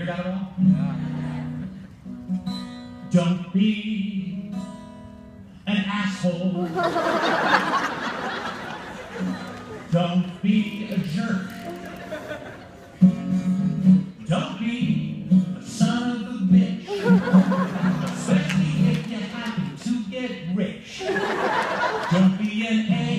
got it all? Yeah. Don't be an asshole. Don't be a jerk. Don't be a son of a bitch. Especially if you happen to get rich. Don't be an